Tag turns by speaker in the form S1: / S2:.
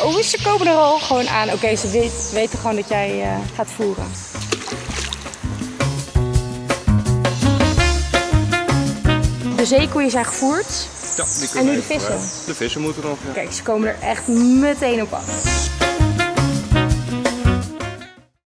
S1: Oh, ze komen er al gewoon aan. Oké, ze weten gewoon dat jij gaat voeren. De zeekoeien zijn gevoerd.
S2: Ja, die
S1: en nu de vissen.
S2: De vissen moeten nog. Ja.
S1: Kijk, ze komen er echt meteen op af.